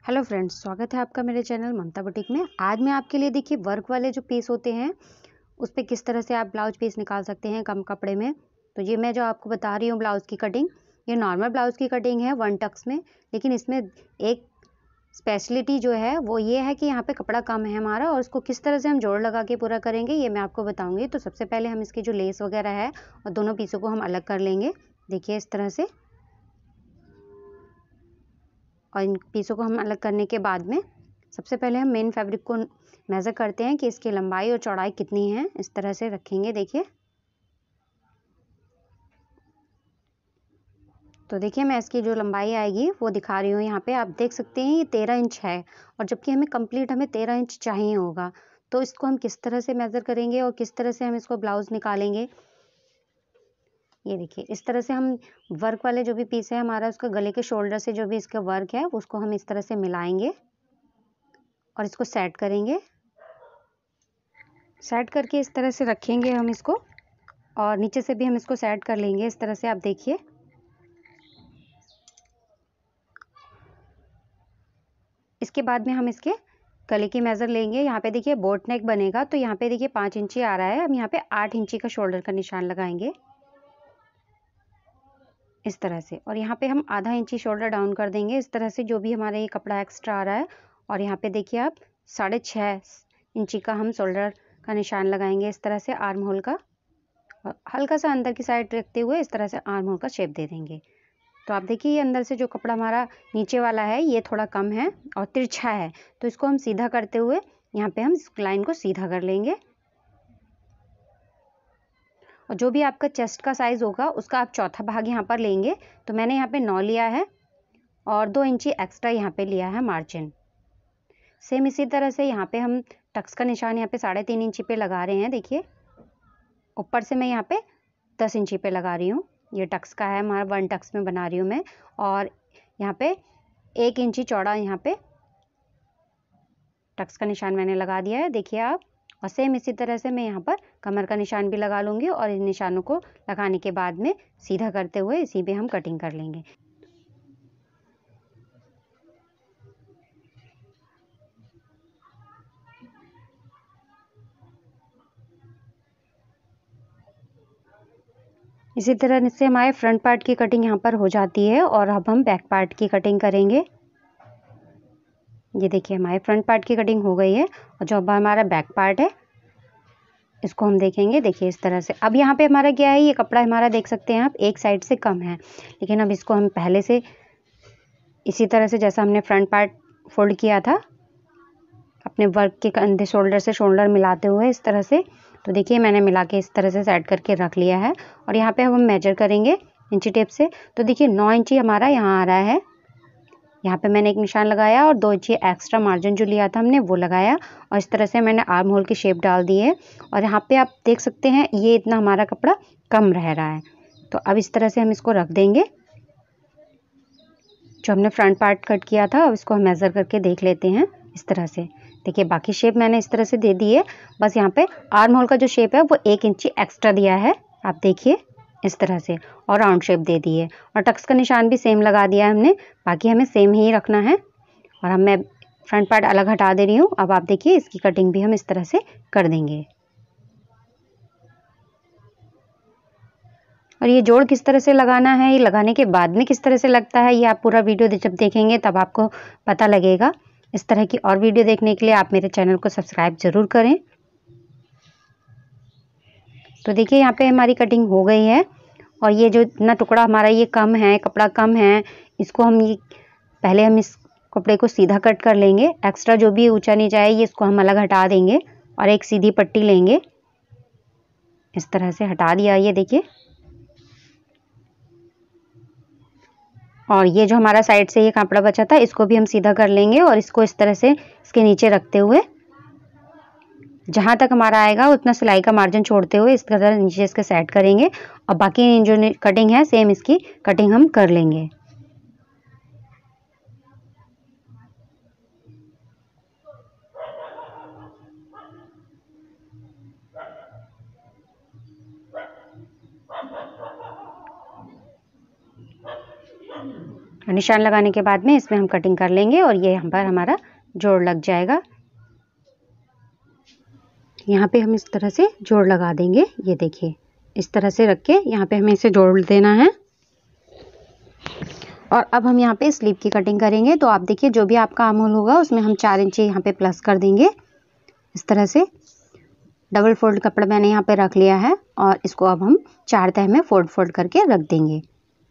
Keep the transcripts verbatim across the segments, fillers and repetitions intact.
Hello friends, स्वागत है आपका मेरे चैनल ममता बुटीक में। आज मैं आपके लिए देखिए वर्क वाले जो पीस होते हैं उस पे किस तरह से आप ब्लाउज पीस निकाल सकते हैं कम कपड़े में। तो ये मैं जो आपको बता रही हूँ ब्लाउज़ की कटिंग, ये नॉर्मल ब्लाउज़ की कटिंग है वन टक्स में, लेकिन इसमें एक स्पेशलिटी जो है वो ये है कि यहाँ पे कपड़ा कम है हमारा और उसको किस तरह से हम जोड़ लगा के पूरा करेंगे ये मैं आपको बताऊँगी। तो सबसे पहले हम इसकी जो लेस वगैरह है और दोनों पीसों को हम अलग कर लेंगे। देखिए इस तरह से, और इन पीसों को हम अलग करने के बाद में सबसे पहले हम मेन फैब्रिक को मेज़र करते हैं कि इसकी लंबाई और चौड़ाई कितनी है। इस तरह से रखेंगे। देखिए, तो देखिए मैं इसकी जो लंबाई आएगी वो दिखा रही हूँ। यहाँ पे आप देख सकते हैं ये तेरह इंच है और जबकि हमें कंप्लीट हमें तेरह इंच चाहिए होगा। तो इसको हम किस तरह से मेज़र करेंगे और किस तरह से हम इसको ब्लाउज़ निकालेंगे, ये देखिए इस तरह से हम वर्क वाले जो भी पीस है हमारा, उसका गले के शोल्डर से जो भी इसका वर्क है उसको हम इस तरह से मिलाएंगे और इसको सेट करेंगे। सेट करके इस तरह से रखेंगे हम इसको, और नीचे से भी हम इसको सेट कर लेंगे इस तरह से। आप देखिए इसके बाद में हम इसके गले की मेज़र लेंगे। यहाँ पे देखिए बोट नेक बनेगा, तो यहाँ पे देखिए पाँच इंची आ रहा है। हम यहाँ पे आठ इंची का शोल्डर का निशान लगाएंगे इस तरह से, और यहाँ पे हम आधा इंची शोल्डर डाउन कर देंगे इस तरह से, जो भी हमारा ये कपड़ा एक्स्ट्रा आ रहा है। और यहाँ पे देखिए आप साढ़े छः इंची का हम शोल्डर का निशान लगाएंगे इस तरह से आर्म होल का, और हल्का सा अंदर की साइड रखते हुए इस तरह से आर्म होल का शेप दे देंगे। तो आप देखिए ये अंदर से जो कपड़ा हमारा नीचे वाला है ये थोड़ा कम है और तिरछा है, तो इसको हम सीधा करते हुए यहाँ पे हम इस लाइन को सीधा कर लेंगे। और जो भी आपका चेस्ट का साइज़ होगा उसका आप चौथा भाग यहाँ पर लेंगे। तो मैंने यहाँ पे नौ लिया है और दो इंची एक्स्ट्रा यहाँ पे लिया है मार्जिन। सेम इसी तरह से यहाँ पे हम टक्स का निशान यहाँ पे साढ़े तीन इंची पे लगा रहे हैं। देखिए ऊपर से मैं यहाँ पे दस इंची पे लगा रही हूँ। ये टक्स का है हमारा, वन टक्स में बना रही हूँ मैं। और यहाँ पे एक इंची चौड़ा यहाँ पे टक्स का निशान मैंने लगा दिया है, देखिए आप। और सेम इसी तरह से मैं यहाँ पर कमर का निशान भी लगा लूँगी और इन निशानों को लगाने के बाद में सीधा करते हुए इसी पे हम कटिंग कर लेंगे। इसी तरह से हमारे फ्रंट पार्ट की कटिंग यहाँ पर हो जाती है और अब हम बैक पार्ट की कटिंग करेंगे। ये देखिए हमारे फ्रंट पार्ट की कटिंग हो गई है और जो अब हमारा बैक पार्ट है इसको हम देखेंगे। देखिए इस तरह से अब यहाँ पे हमारा क्या है, ये कपड़ा हमारा देख सकते हैं आप एक साइड से कम है, लेकिन अब इसको हम पहले से इसी तरह से जैसा हमने फ्रंट पार्ट फोल्ड किया था अपने वर्क के कंधे शोल्डर से शोल्डर मिलाते हुए इस तरह से, तो देखिए मैंने मिला के इस तरह से सेट करके रख लिया है। और यहाँ पे हम मेजर करेंगे इंची टेप से। तो देखिए नौ इंची हमारा यहाँ आ रहा है, यहाँ पे मैंने एक निशान लगाया और दो इंची एक्स्ट्रा मार्जिन जो लिया था हमने वो लगाया, और इस तरह से मैंने आर्म होल की शेप डाल दी है। और यहाँ पे आप देख सकते हैं ये इतना हमारा कपड़ा कम रह रहा है, तो अब इस तरह से हम इसको रख देंगे। जो हमने फ्रंट पार्ट कट किया था अब इसको हम मेज़र करके देख लेते हैं इस तरह से। देखिए बाकी शेप मैंने इस तरह से दे दी है, बस यहाँ पे आर्म होल का जो शेप है वो एक इंची एक्स्ट्रा दिया है, आप देखिए इस तरह से, और राउंड शेप दे दी है। और टक्स का निशान भी सेम लगा दिया है हमने, बाकी हमें सेम ही रखना है। और हम मैं फ्रंट पार्ट अलग हटा दे रही हूँ। अब आप देखिए इसकी कटिंग भी हम इस तरह से कर देंगे। और ये जोड़ किस तरह से लगाना है, ये लगाने के बाद में किस तरह से लगता है, ये आप पूरा वीडियो जब देखेंगे तब आपको पता लगेगा। इस तरह की और वीडियो देखने के लिए आप मेरे चैनल को सब्सक्राइब ज़रूर करें। तो देखिए यहाँ पे हमारी कटिंग हो गई है, और ये जो इतना टुकड़ा हमारा ये कम है, कपड़ा कम है, इसको हम ये पहले हम इस कपड़े को सीधा कट कर लेंगे। एक्स्ट्रा जो भी ऊंचा नीचे आए ये इसको हम अलग हटा देंगे और एक सीधी पट्टी लेंगे, इस तरह से हटा दिया ये देखिए। और ये जो हमारा साइड से ये कपड़ा बचा था इसको भी हम सीधा कर लेंगे और इसको इस तरह से इसके नीचे रखते हुए जहाँ तक हमारा आएगा उतना सिलाई का मार्जिन छोड़ते हुए इस तरह नीचे इसके सेट करेंगे। और बाकी जो कटिंग है सेम इसकी कटिंग हम कर लेंगे। और निशान लगाने के बाद में इसमें हम कटिंग कर लेंगे और ये यहाँ पर हमारा जोड़ लग जाएगा। यहाँ पे हम इस तरह से जोड़ लगा देंगे। ये देखिए इस तरह से रख के यहाँ पे हमें इसे जोड़ देना है। और अब हम यहाँ पे स्लीव की कटिंग करेंगे। तो आप देखिए जो भी आपका आर्म होल होगा उसमें हम चार इंची यहाँ पे प्लस कर देंगे। इस तरह से डबल फोल्ड कपड़ा मैंने यहाँ पे रख लिया है और इसको अब हम चार तह में फोल्ड फोल्ड करके रख देंगे।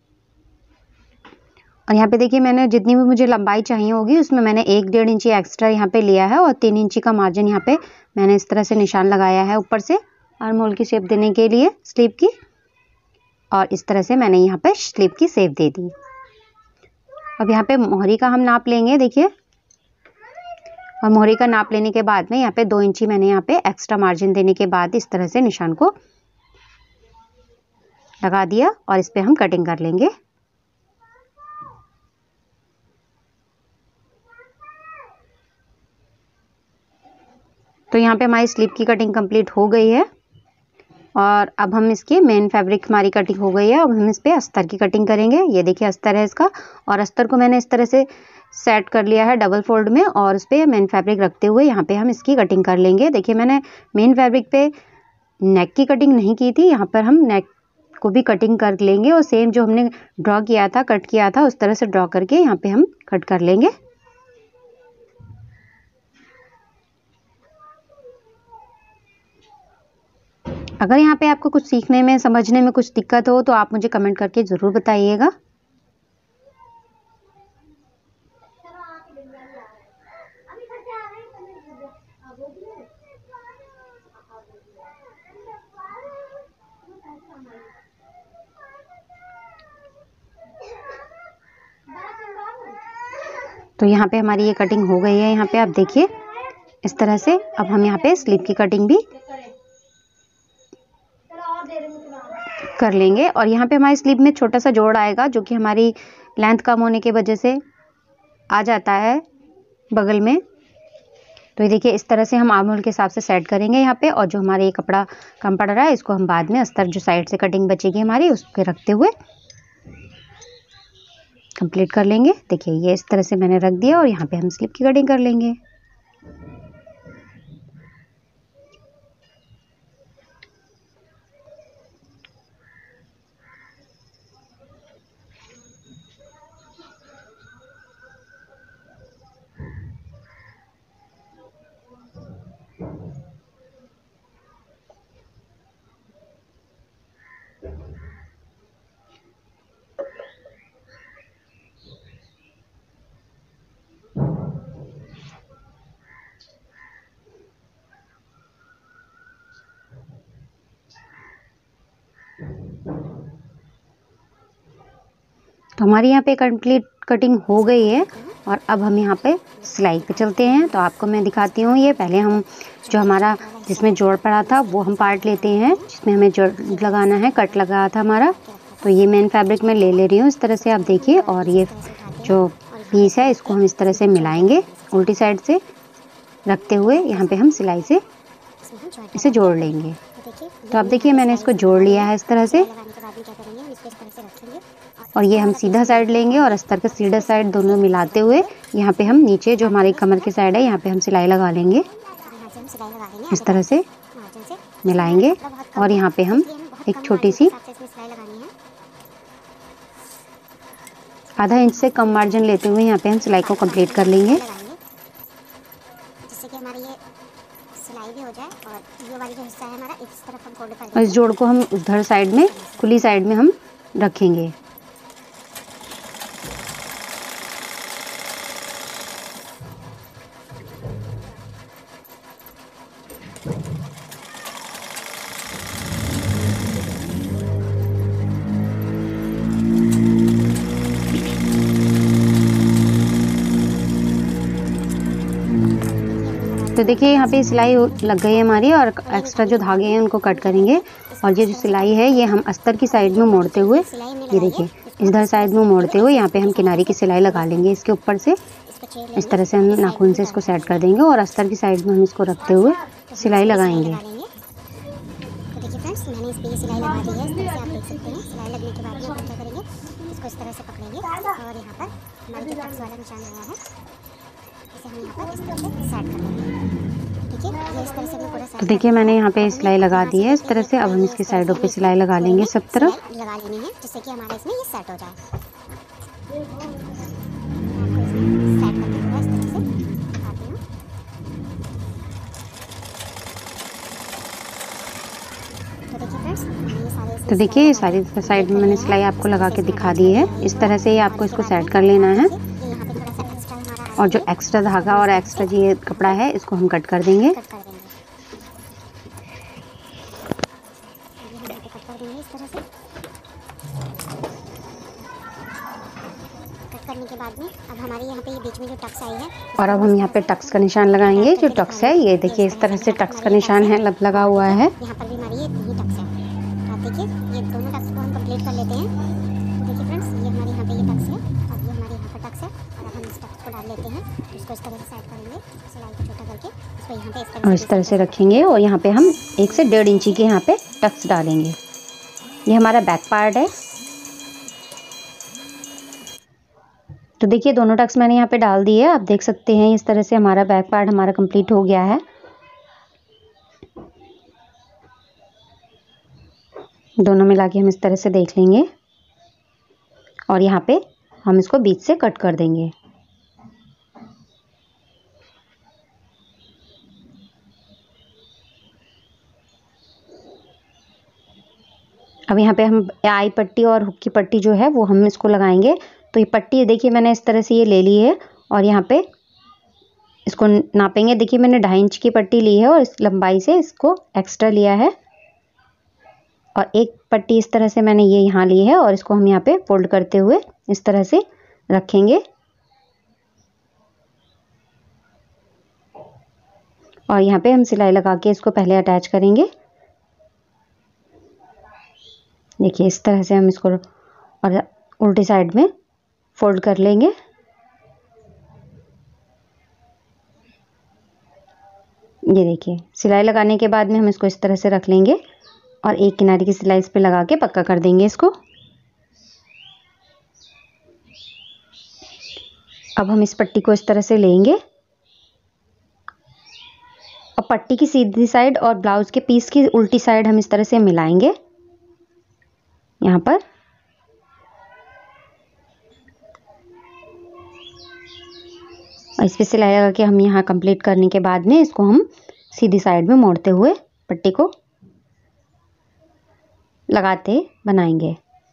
और यहाँ पे देखिए मैंने जितनी भी मुझे लंबाई चाहिए होगी उसमें मैंने एक डेढ़ इंची एक्स्ट्रा यहाँ पे लिया है और तीन इंची का मार्जिन यहाँ पे मैंने इस तरह से निशान लगाया है ऊपर से आर्म होल की शेप देने के लिए स्लीव की। और इस तरह से मैंने यहाँ पे स्लीव की शेप दे दी। अब यहाँ पे मोहरी का हम नाप लेंगे। देखिए और मोहरी का नाप लेने के बाद में यहाँ पे दो इंची मैंने यहाँ पे एक्स्ट्रा मार्जिन देने के बाद इस तरह से निशान को लगा दिया और इस पे हम कटिंग कर लेंगे। तो यहाँ पे हमारी स्लीव की कटिंग कंप्लीट हो गई है और अब हम इसकी मेन फैब्रिक हमारी कटिंग हो गई है। अब हम इस पे अस्तर की कटिंग करेंगे। ये देखिए अस्तर है इसका और अस्तर को मैंने इस तरह से सेट कर लिया है डबल फोल्ड में और उस पे मेन फैब्रिक रखते हुए यहाँ पे हम इसकी कटिंग कर लेंगे। देखिए मैंने मेन फैब्रिक पे नेक की कटिंग नहीं की थी, यहाँ पर हम नेक को भी कटिंग कर लेंगे और सेम जो हमने ड्रॉ किया था कट किया था उस तरह से ड्रॉ करके यहाँ पे हम कट कर लेंगे। अगर यहाँ पे आपको कुछ सीखने में समझने में कुछ दिक्कत हो तो आप मुझे कमेंट करके ज़रूर बताइएगा। तो यहाँ पे हमारी ये कटिंग हो गई है। यहाँ पे आप देखिए इस तरह से अब हम यहाँ पे स्लीव की कटिंग भी कर लेंगे। और यहाँ पे हमारी स्लीव में छोटा सा जोड़ आएगा जो कि हमारी लेंथ कम होने की वजह से आ जाता है बगल में। तो ये देखिए इस तरह से हम आर्म होल के हिसाब से सेट करेंगे यहाँ पे। और जो हमारे ये कपड़ा कम पड़ रहा है इसको हम बाद में अस्तर जो साइड से कटिंग बचेगी हमारी उसके रखते हुए कंप्लीट कर लेंगे। देखिए ये इस तरह से मैंने रख दिया और यहाँ पे हम स्लीव की कटिंग कर लेंगे। तो हमारी यहाँ पे कंप्लीट कटिंग हो गई है और अब हम यहाँ पे सिलाई पे चलते हैं। तो आपको मैं दिखाती हूँ। ये पहले हम जो हमारा जिसमें जोड़ पड़ा था वो हम पार्ट लेते हैं जिसमें हमें जोड़ लगाना है, कट लगा था हमारा। तो ये मेन फैब्रिक मैं ले ले रही हूँ इस तरह से आप देखिए। और ये जो पीस है इसको हम इस तरह से मिलाएंगे उल्टी साइड से रखते हुए यहाँ पे हम सिलाई से इसे जोड़ लेंगे। तो आप देखिए मैंने इसको जोड़ लिया है इस तरह से और ये हम सीधा साइड लेंगे और अस्तर का सीधा साइड दोनों मिलाते हुए यहाँ पे हम नीचे जो हमारी कमर की साइड है यहाँ पे हम सिलाई लगा लेंगे। इस तरह से मिलाएंगे और यहाँ पे हम एक छोटी सी आधा इंच से कम मार्जिन लेते हुए यहाँ पे हम सिलाई को कंप्लीट कर लेंगे। जिससे कि हमारी ये सिलाई भी हो जाए और ये वाली जो हिस्सा है हमारा इस तरफ हम फोल्ड कर देंगे। और इस जोड़ को हम उधर साइड में खुली साइड में हम रखेंगे। तो देखिए यहाँ पे सिलाई लग गई है हमारी और एक्स्ट्रा जो धागे हैं उनको कट करेंगे। और ये जो सिलाई है ये हम अस्तर की साइड में मोड़ते हुए ये देखिए इधर साइड में मोड़ते हुए यहाँ पे हम किनारे की सिलाई लगा लेंगे इसके ऊपर से। इस तरह से हम नाखून से इसको सेट कर देंगे और अस्तर की साइड में हम इसको रखते हुए सिलाई लगाएंगे। तो देखिए फ्रेंड्स मैंने इस पे सिलाई लगा दी है। इस तरह से आप देख सकते हैं। सिलाई लगने के बाद हम क्या करेंगे इसको इस तरह से पकड़ेंगे और यहाँ पर हमारा जो टक्स वाला निशान आया है इसे हम यहाँ पर इस तरह से सेट कर देंगे। ठीक है, ये इस तरह से हमने पूरा सेट। तो देखिए मैंने यहाँ पे सिलाई लगा दी है इस तरह से। अब हम इसकी साइडों पे सिलाई लगा लेंगे सब तरफ। लगा लेनी है जिससे कि हमारा इसमें ये सेट हो जाए। सेट करके पूरा इस तरह से दिखाती हूँ। तो देखिए फ्रेंड्स, ये सारे तो देखिए ये सारी साइड में मैंने सिलाई आपको लगा के दिखा दी है। इस तरह से ही आपको इसको सेट कर लेना है। और जो एक्स्ट्रा धागा और एक्स्ट्रा ये कपड़ा है इसको हम कट कर देंगे। कट कर देंगे कट कर देंगे इस तरह से। कट करने के बाद में अब हमारे यहाँ पे ये बीच में जो टक्स आई है और अब हम यहाँ पे टक्स का निशान लगाएंगे। जो टक्स है ये देखिए इस तरह से टक्स का निशान है लब लगा हुआ है। यहाँ पर भी हमारी ये यही टक्स है। तो आप देखिए ये दोनों टक्स को हम कंप्लीट कर लेते हैं। तो देखिए फ्रेंड्स, ये हमारे यहाँ पे ये टक्स है और ये हमारे यहाँ पर टक्स है। और अब हम इस टक्स को डाल लेते हैं। इसको इस तरह से सेट करेंगे, सिलाई को छोटा करके इसको यहाँ पे इस तरह और इस तरह से रखेंगे और यहाँ पे हम एक से डेढ़ इंची के यहाँ पे टक्स डालेंगे। ये हमारा बैक पार्ट है। तो देखिए दोनों टक्स मैंने यहाँ पे डाल दिए। आप देख सकते हैं इस तरह से हमारा बैक पार्ट हमारा कंप्लीट हो गया है। दोनों मिला के हम इस तरह से देख लेंगे और यहाँ पे हम इसको बीच से कट कर देंगे। अब यहाँ पे हम आई पट्टी और हुक की पट्टी जो है वो हम इसको लगाएंगे। तो ये पट्टी देखिए मैंने इस तरह से ये ले ली है और यहाँ पे इसको नापेंगे। देखिए मैंने ढाई इंच की पट्टी ली है और इस लंबाई से इसको एक्स्ट्रा लिया है। और एक पट्टी इस तरह से मैंने ये यहाँ ली है और इसको हम यहाँ पे फोल्ड करते हुए इस तरह से रखेंगे। और यहाँ पे हम सिलाई लगा के इसको पहले अटैच करेंगे। देखिए इस तरह से हम इसको और उल्टी साइड में फोल्ड कर लेंगे। ये देखिए सिलाई लगाने के बाद में हम इसको इस तरह से रख लेंगे और एक किनारे की सिलाई इस पे लगा के पक्का कर देंगे इसको। अब हम इस पट्टी को इस तरह से लेंगे और पट्टी की सीधी साइड और ब्लाउज के पीस की उल्टी साइड हम इस तरह से मिलाएंगे यहाँ पर। और इस पे सिलाई लगा के हम यहाँ कंप्लीट करने के बाद में इसको हम सीधी साइड में मोड़ते हुए पट्टी को लगाते बनाएंगे।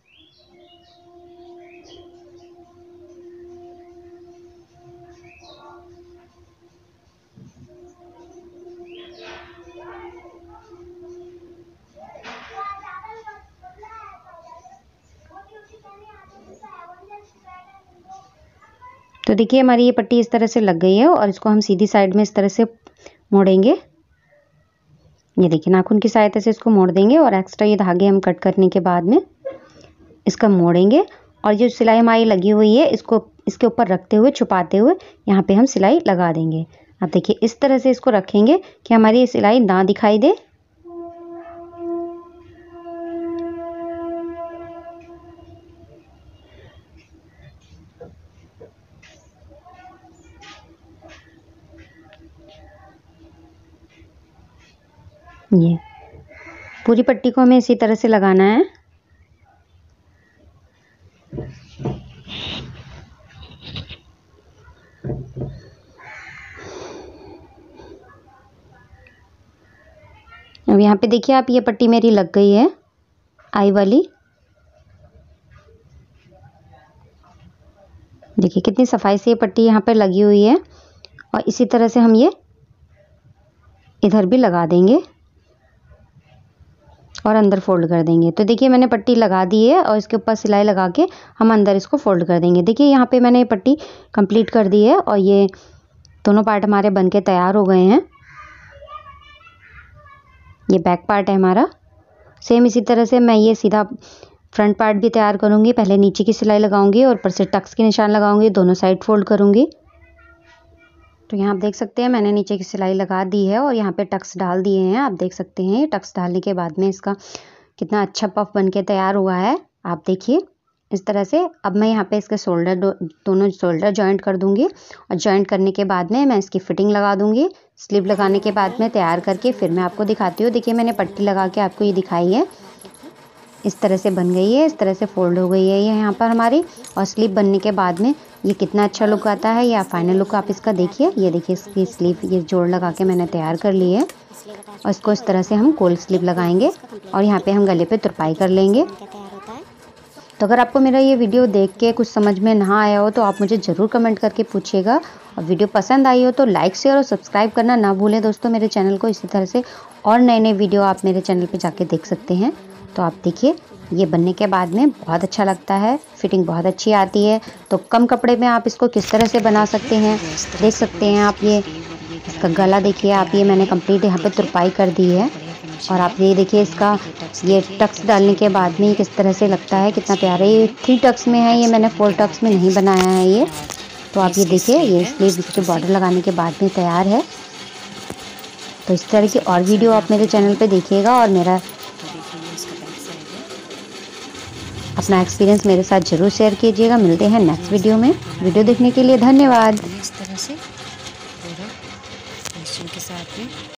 तो देखिए हमारी ये पट्टी इस तरह से लग गई है और इसको हम सीधी साइड में इस तरह से मोड़ेंगे। ये देखिए नाखून की सहायता से इसको मोड़ देंगे और एक्स्ट्रा ये धागे हम कट करने के बाद में इसका मोड़ेंगे और जो सिलाई हमारी लगी हुई है इसको इसके ऊपर रखते हुए छुपाते हुए यहाँ पे हम सिलाई लगा देंगे। अब देखिए इस तरह से इसको रखेंगे कि हमारी ये सिलाई ना दिखाई दे। ये पूरी पट्टी को हमें इसी तरह से लगाना है। अब यहाँ पे देखिए आप ये पट्टी मेरी लग गई है आई वाली। देखिए कितनी सफाई से ये पट्टी यहाँ पे लगी हुई है और इसी तरह से हम ये इधर भी लगा देंगे और अंदर फोल्ड कर देंगे। तो देखिए मैंने पट्टी लगा दी है और इसके ऊपर सिलाई लगा के हम अंदर इसको फोल्ड कर देंगे। देखिए यहाँ पे मैंने ये पट्टी कंप्लीट कर दी है और ये दोनों पार्ट हमारे बनके तैयार हो गए हैं। ये बैक पार्ट है हमारा। सेम इसी तरह से मैं ये सीधा फ्रंट पार्ट भी तैयार करूँगी। पहले नीचे की सिलाई लगाऊंगी और ऊपर से टक्स के निशान लगाऊंगी, दोनों साइड फोल्ड करूँगी। तो यहाँ आप देख सकते हैं मैंने नीचे की सिलाई लगा दी है और यहाँ पे टक्स डाल दिए हैं। आप देख सकते हैं टक्स डालने के बाद में इसका कितना अच्छा पफ बन के तैयार हुआ है। आप देखिए इस तरह से। अब मैं यहाँ पे इसके शोल्डर दो, दोनों शोल्डर जॉइंट कर दूंगी और जॉइंट करने के बाद में मैं इसकी फिटिंग लगा दूंगी। स्लीव लगाने के बाद में तैयार करके फिर मैं आपको दिखाती हूँ। देखिए मैंने पट्टी लगा के आपको ये दिखाई है। इस तरह से बन गई है, इस तरह से फोल्ड हो गई है ये यहाँ पर हमारी। और स्लीव बनने के बाद में ये कितना अच्छा लुक आता है, या फाइनल लुक आप इसका देखिए। ये देखिए इसकी स्लीव ये जोड़ लगा के मैंने तैयार कर ली है और इसको इस तरह से हम कोल स्लीव लगाएंगे और यहाँ पे हम गले पे तुरपाई कर लेंगे। तो अगर आपको मेरा ये वीडियो देख के कुछ समझ में ना आया हो तो आप मुझे ज़रूर कमेंट करके पूछिएगा, और वीडियो पसंद आई हो तो लाइक शेयर और सब्सक्राइब करना ना भूलें दोस्तों मेरे चैनल को। इसी तरह से और नए नए वीडियो आप मेरे चैनल पे जाके देख सकते हैं। तो आप देखिए ये बनने के बाद में बहुत अच्छा लगता है, फिटिंग बहुत अच्छी आती है। तो कम कपड़े में आप इसको किस तरह से बना सकते हैं देख सकते हैं आप। ये इसका गला देखिए आप, ये मैंने कंप्लीट यहाँ पे तुरपाई कर दी है। और आप ये देखिए इसका ये टक्स डालने के बाद में किस तरह से लगता है, कितना प्यारा। ये थ्री टक्स में है, ये मैंने फोर टक्स में नहीं बनाया है ये। तो आप ये देखिए ये स्लीव इसके बॉर्डर लगाने के बाद में तैयार है। तो इस तरह की और वीडियो आप मेरे चैनल पे देखिएगा और मेरा अपना एक्सपीरियंस मेरे साथ ज़रूर शेयर कीजिएगा। मिलते हैं नेक्स्ट वीडियो में। वीडियो देखने के लिए धन्यवाद। इस तरह से पूरा के साथ में